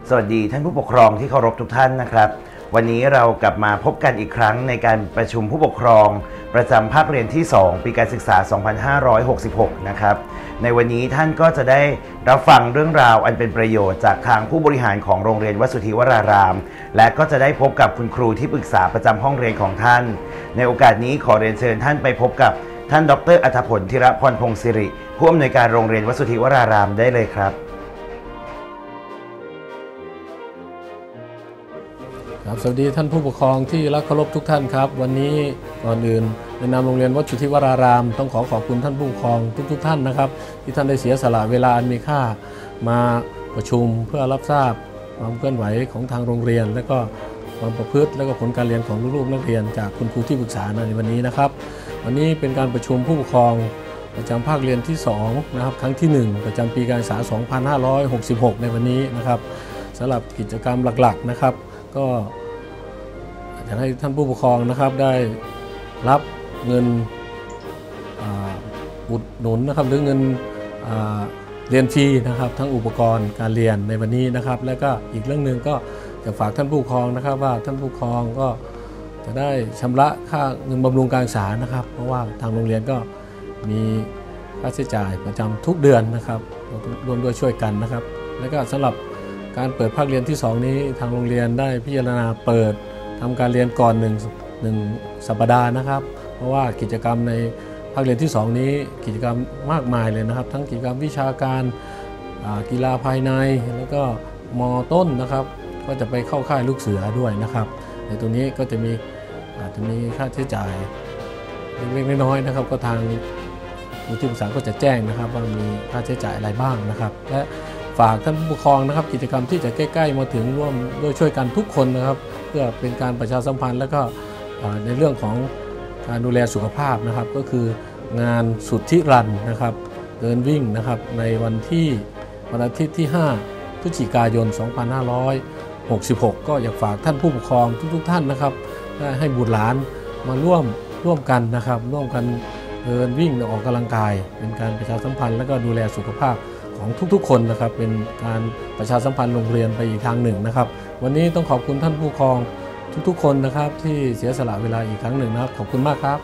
สวัสดีท่านผู้ปกครองที่เคารพทุกท่านนะครับวันนี้เรากลับมาพบกันอีกครั้งในการประชุมผู้ปกครองประจำภาคเรียนที่ 2 ปีการศึกษา 2566 นะครับในวันนี้ท่านก็จะได้รับฟังเรื่องราวอันเป็นประโยชน์จากทางผู้บริหารของโรงเรียนวสุทธิวรารามและก็จะได้พบกับคุณครูที่ปรึกษาประจำห้องเรียนของท่านในโอกาสนี้ขอเรียนเชิญท่านไปพบกับท่านดร.อัธพล ธีรพรพงศ์สิริผู้อำนวยการโรงเรียนวสุทธิวรารามได้เลยครับสวัสดีท่านผู้ปกครองที่รักเคารพทุกท่านครับวันนี้ก่อนอื่นในนามโรงเรียนวสุทธิวรารามต้องขอบคุณท่านผู้ปกครองทุกท่านนะครับที่ท่านได้เสียสละเวลาอันมีค่ามาประชุมเพื่อรับทราบความเคลื่อนไหวของทางโรงเรียนและก็ความประพฤติและก็ผลการเรียนของลูกๆนักเรียนจากคุณครูที่ปรึกษาในวันนี้นะครับวันนี้เป็นการประชุมผู้ปกครองประจำภาคเรียนที่2นะครับครั้งที่1ประจำปีการศึกษา 2566 ในวันนี้นะครับสำหรับกิจกรรมหลักๆนะครับก็อยากให้ท่านผู้ปกครองนะครับได้รับเงินอุดหนุนนะครับหรือเงินเรียนฟรีนะครับทั้งอุปกรณ์การเรียนในวันนี้นะครับและก็อีกเรื่องหนึ่งก็จะฝากท่านผู้ปกครองนะครับว่าท่านผู้ปกครองก็จะได้ชำระค่าเงินบำรุงการศึกษานะครับเพราะว่าทางโรงเรียนก็มีค่าใช้จ่ายประจำทุกเดือนนะครับรวมด้วยช่วยกันนะครับและก็สำหรับการเปิดภาคเรียนที่2นี้ทางโรงเรียนได้พิจารณาเปิดทำการเรียนก่อน1 สัปดาห์นะครับเพราะว่ากิจกรรมในภาคเรียนที่2นี้กิจกรรมมากมายเลยนะครับทั้งกิจกรรมวิชาการกีฬาภายในแล้วก็ม.ต้นนะครับก็จะไปเข้าค่ายลูกเสือด้วยนะครับในตรงนี้ก็จะมีอาจจะมีค่าใช้จ่ายเล็กๆน้อยๆนะครับก็ทางผู้ที่ปรึกษาก็จะแจ้งนะครับว่ามีค่าใช้จ่ายอะไรบ้างนะครับและฝากท่านผู้ปกครองนะครับกิจกรรมที่จะใกล้ๆมาถึงร่วมด้วยช่วยกันทุกคนนะครับเพื่อเป็นการประชาสัมพันธ์และก็ในเรื่องของการดูแลสุขภาพนะครับก็คืองานสุทธิรันนะครับเดินวิ่งนะครับในวันอาทิตย์ที่5 พฤศจิกายน 2566 ก็อยากฝากท่านผู้ปกครองทุกท่านนะครับให้บุตรหลานมาร่วมกันนะครับร่วมกันเดินวิ่งออกกำลังกายเป็นการประชาสัมพันธ์และก็ดูแลสุขภาพของทุกๆคนนะครับเป็นการประชาสัมพันธ์โรงเรียนไปอีกทางหนึ่งนะครับวันนี้ต้องขอบคุณท่านผู้ปกครองทุกๆคนนะครับที่เสียสละเวลาอีกครั้งหนึ่งนะครับขอบคุณมากครับ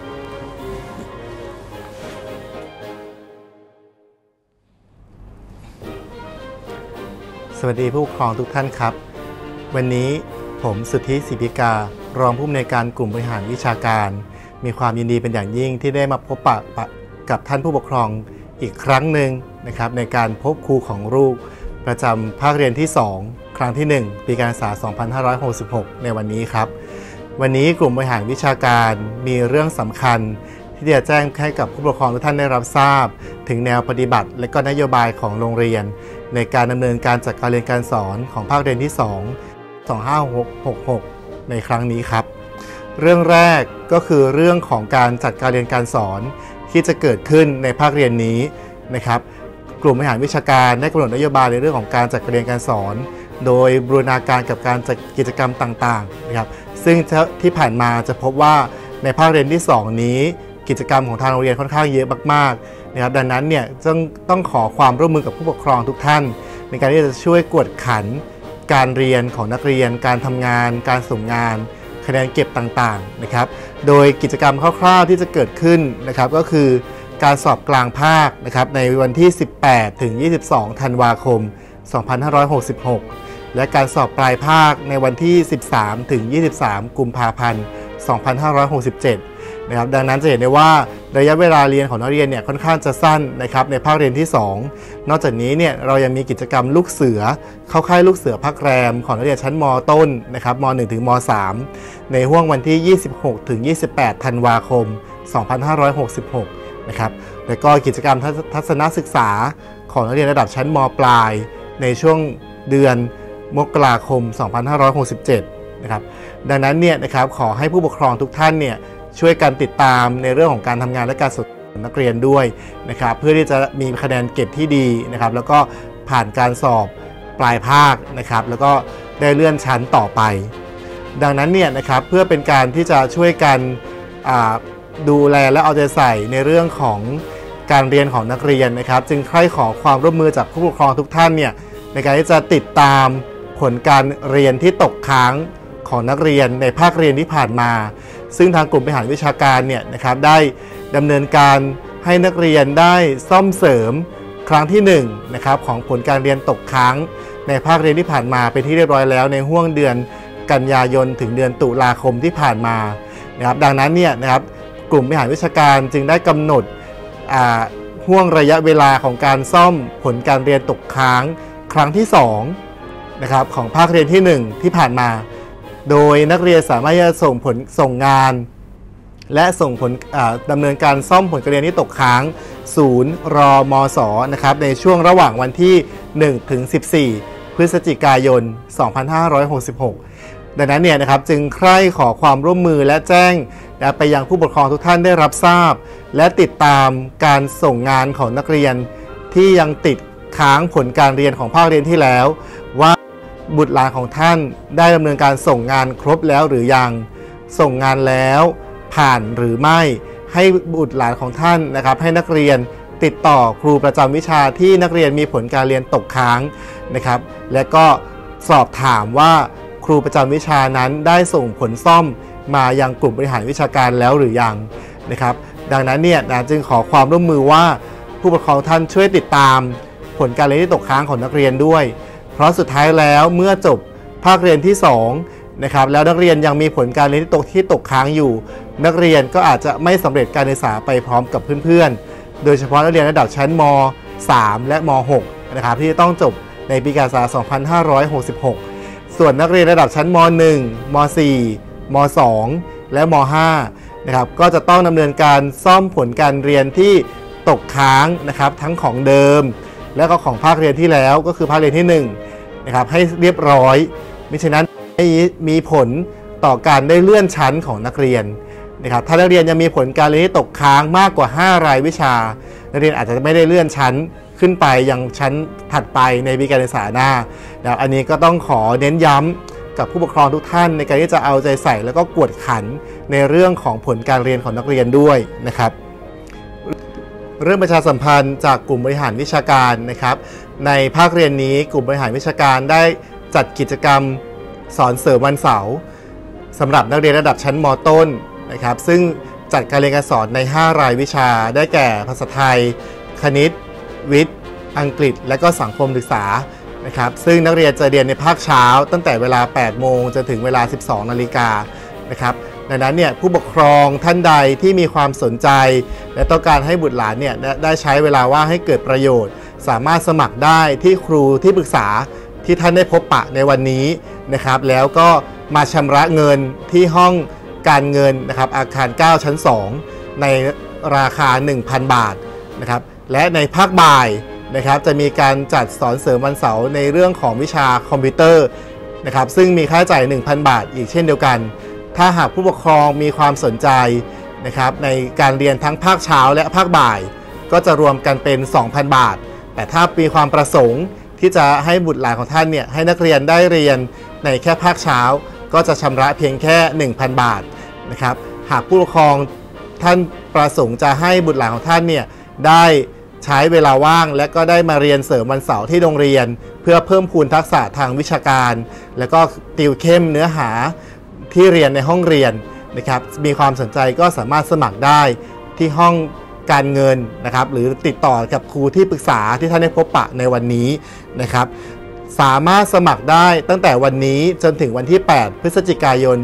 สวัสดีผู้ปกครองทุกท่านครับวันนี้ผมสุทธิศิพิการองผู้อำนวยการกลุ่มบริหารวิชาการมีความยินดีเป็นอย่างยิ่งที่ได้มาพบปะกับท่านผู้ปกครองอีกครั้งหนึ่งนะครับในการพบครูของลูกประจำภาคเรียนที่2ครั้งที่1ปีการศึกษา 2566 ในวันนี้ครับวันนี้กลุ่มบริหารวิชาการมีเรื่องสำคัญที่จะแจ้งให้กับผู้ปกครองทุกท่านได้รับทราบถึงแนวปฏิบัติและก็นโยบายของโรงเรียนในการดำเนินการจัดการเรียนการสอนของภาคเรียนที่2 2566 ในครั้งนี้ครับเรื่องแรกก็คือเรื่องของการจัดการเรียนการสอนที่จะเกิดขึ้นในภาคเรียนนี้นะครับกลุ่มบริหารวิชาการได้กำหนดนโยบายในเรื่องของการจัดการเรียนการสอนโดยบูรณาการกับการจัดกิจกรรมต่างๆนะครับซึ่งที่ผ่านมาจะพบว่าในภาคเรียนที่2นี้กิจกรรมของทางโรงเรียนค่อนข้างเยอะมากๆนะครับดังนั้นเนี่ยต้องขอความร่วมมือกับผู้ปกครองทุกท่านในการที่จะช่วยกวดขันการเรียนของนักเรียนการทำงานการส่งงานคะแนนเก็บต่างๆนะครับโดยกิจกรรมคร่าวๆที่จะเกิดขึ้นนะครับก็คือการสอบกลางภาคนะครับในวันที่ 18 ถึง 22 ธันวาคม 2566 และการสอบปลายภาคในวันที่ 13 ถึง 23 กุมภาพันธ์ 2567 นะครับดังนั้นจะเห็นได้ว่าระยะเวลาเรียนของนักเรียนเนี่ยค่อนข้างจะสั้นนะครับในภาคเรียนที่2นอกจากนี้เนี่ยเรายังมีกิจกรรมลูกเสือเข้าค่ายลูกเสือภาคแรมของนักเรียนชั้นม.ต้นนะครับม.1 ถึงม.3 ในห้วงวันที่ 26 ถึง 28 ธันวาคม 2566 นะครับแล้วก็กิจกรรมทัศนศึกษาของนักเรียนระดับชั้นม.ปลายในช่วงเดือนมกราคม 2567 นะครับดังนั้นเนี่ยนะครับขอให้ผู้ปกครองทุกท่านเนี่ยช่วยกันติดตามในเรื่องของการทำงานและการสอนนักเรียนด้วยนะครับเพื่อที่จะมีคะแนนเก็บที่ดีนะครับแล้วก็ผ่านการสอบปลายภาคนะครับแล้วก็ได้เลื่อนชั้นต่อไปดังนั้นเนี่ยนะครับเพื่อเป็นการที่จะช่วยกันดูแลและเอาใจใส่ในเรื่องของการเรียนของนักเรียนนะครับจึงใคร่ขอความร่วมมือจากผู้ปกครองทุกท่านเนี่ยในการที่จะติดตามผผลการเรียนที่ตกค้างของนักเรียนในภาคเรียนที่ผ่านมาซึ่งทางกลุ่มบริหารวิชาการเนี่ยนะครับได้ดำเนินการให้นักเรียนได้ซ่อมเสริมครั้งที่1นะครับของผลการเรียนตกค้างในภาคเรียนที่ผ่านมาเป็นที่เรียบร้อยแล้วในห้วงเดือนกันยายนถึงเดือนตุลาคมที่ผ่านมานะครับดังนั้นเนี่ยนะครับกลุ่มบริหารวิชาการจึงได้กำหนดห่วงระยะเวลาของการซ่อมผลการเรียนตกค้างครั้งที่2นะครับของภาคเรียนที่1ที่ผ่านมาโดยนักเรียนสามารถจะส่งงานและส่งผลดำเนินการซ่อมผลการเรียนที่ตกค้างศูนย์รมส.นะครับในช่วงระหว่างวันที่1ถึง14พฤศจิกายน2566ดังนั้นเนี่ยนะครับจึงใคร่ขอความร่วมมือและแจ้งไปยังผู้ปกครองทุกท่านได้รับทราบและติดตามการส่งงานของนักเรียนที่ยังติดค้างผลการเรียนของภาคเรียนที่แล้วว่าบุตรหลานของท่านได้ดำเนินการส่งงานครบแล้วหรือยังส่งงานแล้วผ่านหรือไม่ให้บุตรหลานของท่านนะครับให้นักเรียนติดต่อครูประจำวิชาที่นักเรียนมีผลการเรียนตกค้างนะครับและก็สอบถามว่าครูประจำวิชานั้นได้ส่งผลซ่อมมายังกลุ่มบริหารวิชาการแล้วหรือยังนะครับดังนั้นเนี่ยจึงขอความร่วมมือว่าผู้ปกครองท่านช่วยติดตามผลการเรียนที่ตกค้างของนักเรียนด้วยเพราะสุดท้ายแล้วเมื่อจบภาคเรียนที่2นะครับแล้วนักเรียนยังมีผลการเรียนที่ตกค้างอยู่นักเรียนก็อาจจะไม่สำเร็จการศึกษาไปพร้อมกับเพื่อนๆโดยเฉพาะนักเรียนระดับชั้นม.3 และม.6 นะครับที่ต้องจบในปีการศึกษา 2566 ส่วนนักเรียนระดับชั้นม.1 ม.4 ม.2 และม.5 นะครับก็จะต้องดำเนินการซ่อมผลการเรียนที่ตกค้างนะครับทั้งของเดิมและก็ของภาคเรียนที่แล้วก็คือภาคเรียนที่1นะครับให้เรียบร้อยมิฉะนั้นมีผลต่อการได้เลื่อนชั้นของนักเรียนนะครับถ้านักเรียนยังมีผลการเรียนที่ตกค้างมากกว่า5รายวิชานักเรียนอาจจะไม่ได้เลื่อนชั้นขึ้นไปยังชั้นถัดไปในปีการศึกษาหน้าแล้วอันนี้ก็ต้องขอเน้นย้ำกับผู้ปกครองทุกท่านในการที่จะเอาใจใส่แล้วก็กวดขันในเรื่องของผลการเรียนของนักเรียนด้วยนะครับเรื่องประชาสัมพันธ์จากกลุ่มบริหารวิชาการนะครับในภาคเรียนนี้กลุ่มบริหารวิชาการได้จัดกิจกรรมสอนเสริมวันเสาร์สำหรับนักเรียนระดับชั้นม.ต้นนะครับซึ่งจัดการเรียนการสอนใน5รายวิชาได้แก่ภาษาไทยคณิตวิทย์อังกฤษและก็สังคมศึกษานะครับซึ่งนักเรียนจะเรียนในภาคเช้าตั้งแต่เวลา 8 โมงจนถึงเวลา 12 นาฬิกานะครับดังนั้นเนี่ยผู้ปกครองท่านใดที่มีความสนใจและต้องการให้บุตรหลานเนี่ยได้ใช้เวลาว่างให้เกิดประโยชน์สามารถสมัครได้ที่ครูที่ปรึกษาที่ท่านได้พบปะในวันนี้นะครับแล้วก็มาชำระเงินที่ห้องการเงินนะครับอาคาร9ชั้น2ในราคา 1,000 บาทนะครับและในภาคบ่ายนะครับจะมีการจัดสอนเสริมวันเสาร์ในเรื่องของวิชาคอมพิวเตอร์นะครับซึ่งมีค่าใช้จ่าย 1,000 บาทอีกเช่นเดียวกันถ้าหากผู้ปกครองมีความสนใจนะครับในการเรียนทั้งภาคเช้าและภาคบ่ายก็จะรวมกันเป็น 2,000 บาทแต่ถ้ามีความประสงค์ที่จะให้บุตรหลานของท่านเนี่ยให้นักเรียนได้เรียนในแค่ภาคเช้าก็จะชำระเพียงแค่ 1,000 บาทนะครับหากผู้ปกครองท่านประสงค์จะให้บุตรหลานของท่านเนี่ยได้ใช้เวลาว่างและก็ได้มาเรียนเสริมวันเสาร์ที่โรงเรียนเพื่อเพิ่มพูนทักษะทางวิชาการแล้วก็ติวเข้มเนื้อหาที่เรียนในห้องเรียนนะครับมีความสนใจก็สามารถสมัครได้ที่ห้องการเงินนะครับหรือติดต่อกับครูที่ปรึกษาที่ท่านได้พบปะในวันนี้นะครับสามารถสมัครได้ตั้งแต่วันนี้จนถึงวันที่ 8 พฤศจิกายน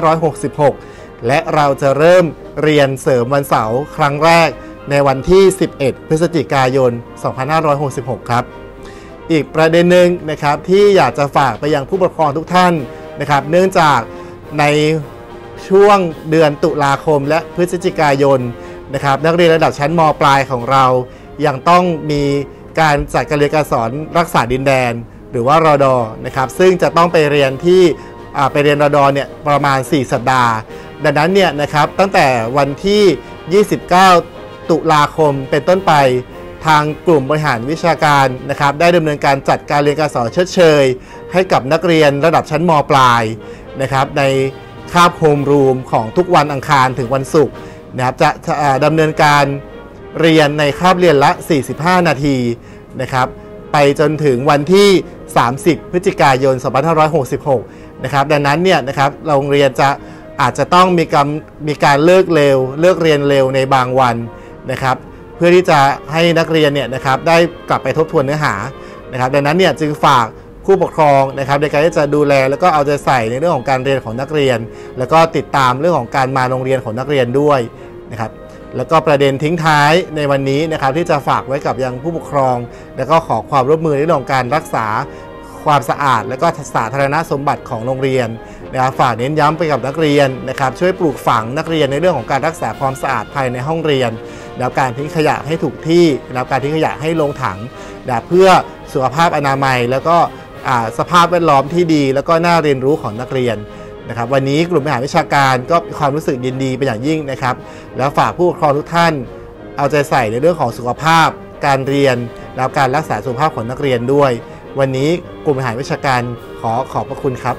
2566 และเราจะเริ่มเรียนเสริมวันเสาร์ครั้งแรกในวันที่ 11 พฤศจิกายน 2566 ครับอีกประเด็นหนึ่งนะครับที่อยากจะฝากไปยังผู้ปกครองทุกท่านนะครับเนื่องจากในช่วงเดือนตุลาคมและพฤศจิกายนนะครับนักเรียนระดับชั้นม.ปลายของเรายังต้องมีการจัดการเรียนการสอนรักษาดินแดนหรือว่ารด.นะครับซึ่งจะต้องไปเรียนที่ไปเรียนรด.เนี่ยประมาณ4 สัปดาห์ดังนั้นเนี่ยนะครับตั้งแต่วันที่ 29 ตุลาคมเป็นต้นไปทางกลุ่มบริหารวิชาการนะครับได้ดำเนินการจัดการเรียนการสอนชดเชยให้กับนักเรียนระดับชั้นม.ปลายนะครับในคาบโฮมรูมของทุกวันอังคารถึงวันศุกร์นะครับจะดำเนินการเรียนในคาบเรียนละ45 นาทีนะครับไปจนถึงวันที่ 30 พฤศจิกายน 2566 นะครับดังนั้นเนี่ยนะครับโรงเรียนอาจจะต้องมีการเลิกเรียนเร็วในบางวันนะครับเพื่อที่จะให้นักเรียนเนี่ยนะครับได้กลับไปทบทวนเนื้อหานะครับดังนั้นเนี่ยจึงฝากผู้ปกครองนะครับในการที่จะดูแลแล้วก็เอาใจใส่ในเรื่องของการเรียนของนักเรียนแล้วก็ติดตามเรื่องของการมาโรงเรียนของนักเรียนด้วยนะครับแล้วก็ประเด็นทิ้งท้ายในวันนี้นะครับที่จะฝากไว้กับยังผู้ปกครองแล้วก็ขอความร่วมมือในเรื่องของการรักษาความสะอาดและก็สาธารณสมบัติของโรงเรียนนะครับฝากเน้นย้ำไปกับนักเรียนนะครับช่วยปลูกฝังนักเรียนในเรื่องของการรักษาความสะอาดภายในห้องเรียนแล้วการทิ้งขยะให้ถูกที่แล้วการทิ้งขยะให้ลงถังเพื่อสุขภาพอนามัยแล้วก็สภาพแวดล้อมที่ดีแล้วก็น่าเรียนรู้ของนักเรียนนะครับวันนี้กลุ่มบริหารวิชาการก็มีความรู้สึกยินดีเป็นอย่างยิ่งนะครับแล้วฝากผู้ปกครองทุกท่านเอาใจใส่ในเรื่องของสุขภาพการเรียนแล้วการรักษาสุขภาพของนักเรียนด้วยวันนี้กลุ่มบริหารวิชาการขอบพระคุณครับ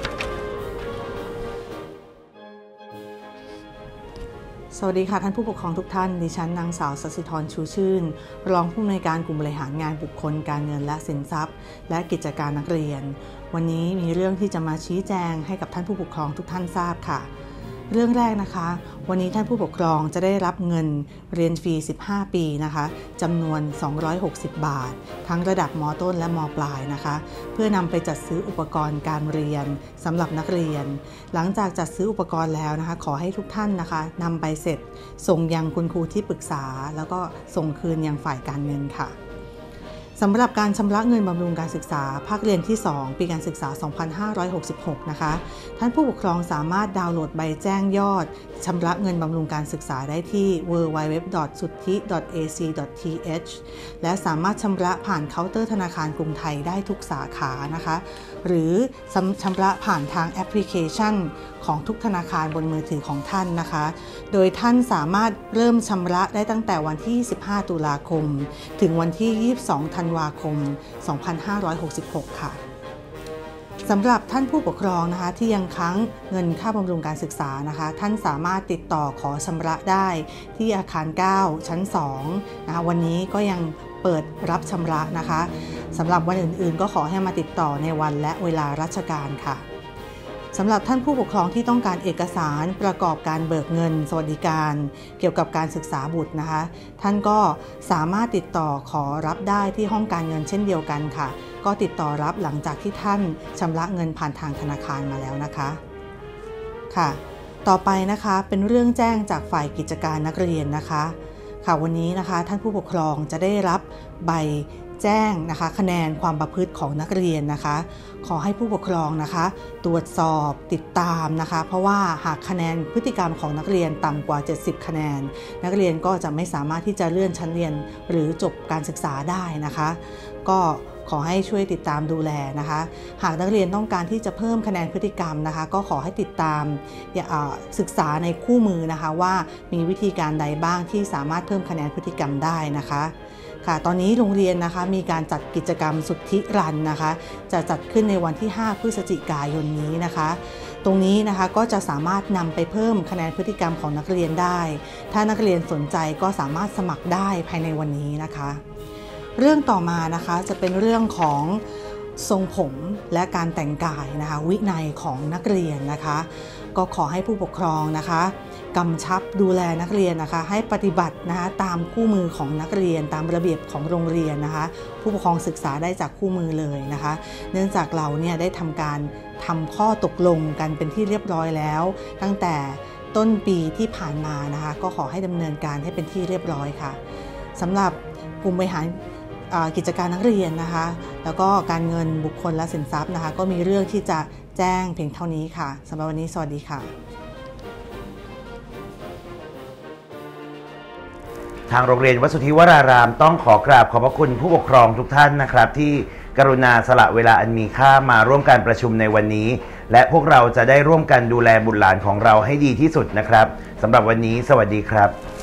สวัสดีค่ะท่านผู้ปกครองทุกท่านดิฉันนางสาวสัสิธรชูชื่นรองผู้อำนวยการกลุ่มบริหารงานบุคคลการเงินและสินทรัพย์และกิจการนักเรียนวันนี้มีเรื่องที่จะมาชี้แจงให้กับท่านผู้ปกครองทุกท่านทราบค่ะเรื่องแรกนะคะวันนี้ท่านผู้ปกครองจะได้รับเงินเรียนฟรี15 ปีนะคะจำนวน260 บาททั้งระดับม.ต้นและม.ปลายนะคะเพื่อนำไปจัดซื้ออุปกรณ์การเรียนสำหรับนักเรียนหลังจากจัดซื้ออุปกรณ์แล้วนะคะขอให้ทุกท่านนะคะนำใบเสร็จส่งยังคุณครูที่ปรึกษาแล้วก็ส่งคืนยังฝ่ายการเงินค่ะสำหรับการชำระเงินบำรุงการศึกษาภาคเรียนที่ 2 ปีการศึกษา 2566 นะคะท่านผู้ปกครองสามารถดาวน์โหลดใบแจ้งยอดชำระเงินบำรุงการศึกษาได้ที่ www.suthi.ac.th และสามารถชำระผ่านเคาน์เตอร์ธนาคารกรุงไทยได้ทุกสาขานะคะหรือชำระผ่านทางแอปพลิเคชันของทุกธนาคารบนมือถือของท่านนะคะโดยท่านสามารถเริ่มชำระได้ตั้งแต่วันที่25 ตุลาคมถึงวันที่ 22 ธันวาคม 2566 ค่ะสำหรับท่านผู้ปกครองนะคะที่ยังค้างเงินค่าบำรุงการศึกษานะคะท่านสามารถติดต่อขอชำระได้ที่อาคาร 9 ชั้น 2 นะคะวันนี้ก็ยังเปิดรับชำระนะคะสำหรับวันอื่นๆก็ขอให้มาติดต่อในวันและเวลาราชการค่ะสำหรับท่านผู้ปกครองที่ต้องการเอกสารประกอบการเบิกเงินสวัสดิการเกี่ยวกับการศึกษาบุตรนะคะท่านก็สามารถติดต่อขอรับได้ที่ห้องการเงินเช่นเดียวกันค่ะก็ติดต่อรับหลังจากที่ท่านชำระเงินผ่านทางธนาคารมาแล้วนะคะค่ะต่อไปนะคะเป็นเรื่องแจ้งจากฝ่ายกิจการนักเรียนนะคะค่ะวันนี้นะคะท่านผู้ปกครองจะได้รับใบแจ้งนะคะคะแนนความประพฤติของนักเรียนนะคะขอให้ผู้ปกครองนะคะตรวจสอบติดตามนะคะเพราะว่าหากคะแนนพฤติกรรมของนักเรียนต่ำกว่า70คะแนนนักเรียนก็จะไม่สามารถที่จะเลื่อนชั้นเรียนหรือจบการศึกษาได้นะคะก็ขอให้ช่วยติดตามดูแลนะคะหากนักเรียนต้องการที่จะเพิ่มคะแนนพฤติกรรมนะคะก็ขอให้ติดตามศึกษาในคู่มือนะคะว่ามีวิธีการใดบ้างที่สามารถเพิ่มคะแนนพฤติกรรมได้นะคะค่ะตอนนี้โรงเรียนนะคะมีการจัดกิจกรรมสุทธิรันนะคะจะจัดขึ้นในวันที่ 5 พฤศจิกายนนี้นะคะตรงนี้นะคะก็จะสามารถนำไปเพิ่มคะแนนพฤติกรรมของนักเรียนได้ถ้านักเรียนสนใจก็สามารถสมัครได้ภายในวันนี้นะคะเรื่องต่อมานะคะจะเป็นเรื่องของทรงผมและการแต่งกายนะคะวินัยของนักเรียนนะคะก็ขอให้ผู้ปกครองนะคะกำชับดูแลนักเรียนนะคะให้ปฏิบัตินะคะตามคู่มือของนักเรียนตามระเบียบของโรงเรียนนะคะผู้ปกครองศึกษาได้จากคู่มือเลยนะคะเนื่องจากเราเนี่ยได้ทำข้อตกลงกันเป็นที่เรียบร้อยแล้วตั้งแต่ต้นปีที่ผ่านมานะคะก็ขอให้ดำเนินการให้เป็นที่เรียบร้อยค่ะสำหรับกลุ่มบริหารกิจการนักเรียนนะคะแล้วก็การเงินบุคคลและสินทรัพย์นะคะก็มีเรื่องที่จะแจ้งเพียงเท่านี้ค่ะสำหรับวันนี้สวัสดีค่ะทางโรงเรียนวัดสุทธิวรารามต้องขอกราบขอบพระคุณผู้ปกครองทุกท่านนะครับที่กรุณาสละเวลาอันมีค่ามาร่วมการประชุมในวันนี้และพวกเราจะได้ร่วมกันดูแลบุตรหลานของเราให้ดีที่สุดนะครับสำหรับวันนี้สวัสดีครับ